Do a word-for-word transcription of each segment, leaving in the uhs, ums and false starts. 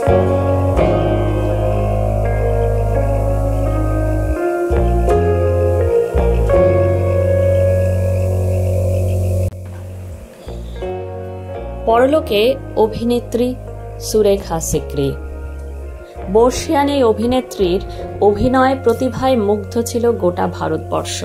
পরলোকে অভিনেত্রী সুরেখা সিকরি। বর্ষিয়ান এই অভিনেত্রীর অভিনয় প্রতিভায় মুগ্ধ ছিল গোটা ভারতবর্ষ।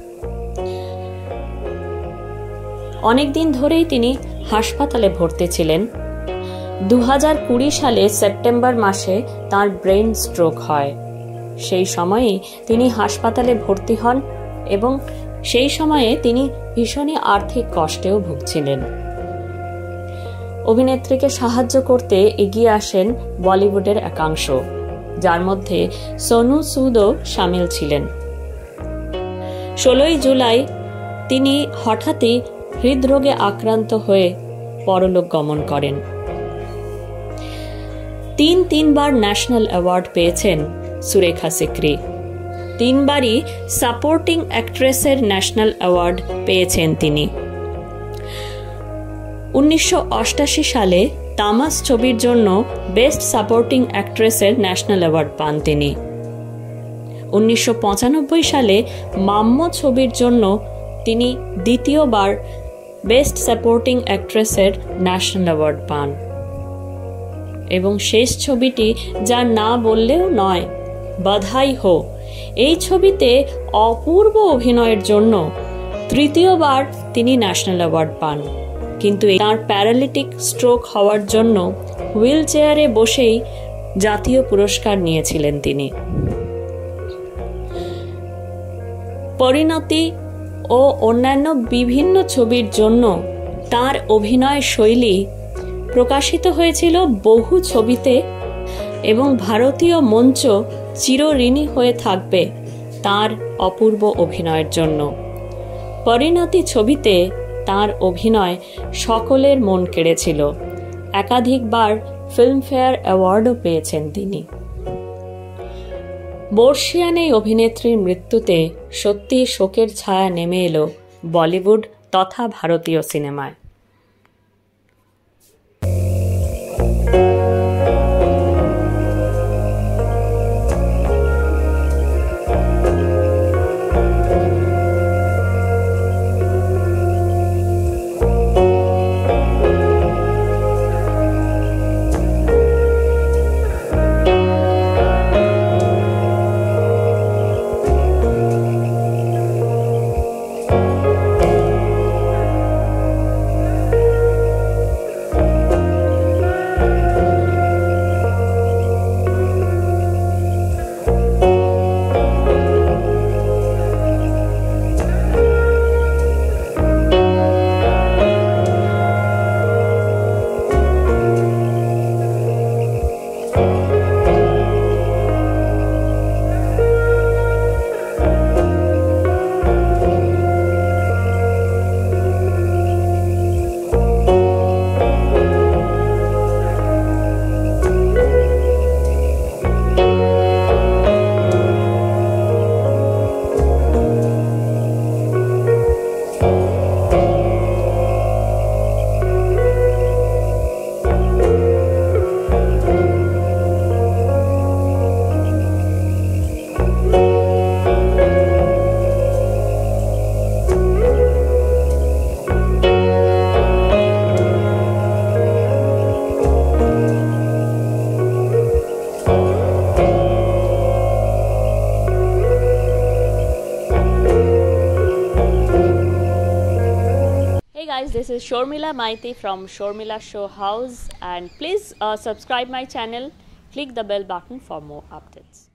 অনেকদিন ধরেই তিনি হাসপাতালে ভর্তি ছিলেন। দু হাজার কুড়ি সালে সেপ্টেম্বর মাসে তার ব্রেন স্ট্রোক হয়। সেই সময়ে তিনি হাসপাতালে ভর্তি হন এবং সেই সময়ে তিনি ভীষণই আর্থিক কষ্টেও ভুগছিলেন। অভিনেত্রীকে সাহায্য করতে এগিয়ে আসেন বলিউডের একাংশ, যার মধ্যে সোনু সুদও সামিল ছিলেন। ষোলোই জুলাই তিনি হঠাৎই হৃদরোগে আক্রান্ত হয়ে পরলোক গমন করেন। তিন তিনবার ন্যাশনাল অ্যাওয়ার্ড পেয়েছেন সুরেখা সিকরি। তিনবারই সাপোর্টিং অ্যাক্ট্রেসের ন্যাশনাল অ্যাওয়ার্ড পেয়েছেন তিনি। উনিশশো অষ্টাশি সালে তামাস ছবির জন্য বেস্ট সাপোর্টিং অ্যাক্ট্রেসের ন্যাশনাল অ্যাওয়ার্ড পান তিনি। উনিশশো পঁচানব্বই সালে মাম্মো ছবির জন্য তিনি দ্বিতীয়বার বেস্ট সাপোর্টিং অ্যাক্ট্রেসের ন্যাশনাল অ্যাওয়ার্ড পান এবং শেষ ছবিটি যা না বললেও নয়, বাধাই হো, এই ছবিতে অপূর্ব অভিনয়ের জন্য তৃতীয়বার তিনি ন্যাশনাল অ্যাওয়ার্ড পান। কিন্তু তার প্যারালিটিক স্ট্রোক হওয়ার জন্য হুইল চেয়ারে বসেই জাতীয় পুরস্কার নিয়েছিলেন তিনি। পরিণতি ও অন্যান্য বিভিন্ন ছবির জন্য তার অভিনয় শৈলী প্রকাশিত হয়েছিল বহু ছবিতে এবং ভারতীয় মঞ্চ চিরঋণী হয়ে থাকবে তার অপূর্ব অভিনয়ের জন্য। পরিণতি ছবিতে তার অভিনয় সকলের মন কেড়েছিল। একাধিকবার ফিল্মফেয়ার অ্যাওয়ার্ডও পেয়েছেন তিনি। বর্ষিয়ান এই অভিনেত্রীর মৃত্যুতে সত্যি শোকের ছায়া নেমে এলো বলিউড তথা ভারতীয় সিনেমায়। Guys, this is Shormila Maiti from Shormila Show House, and please uh, subscribe my channel, click the bell button for more updates.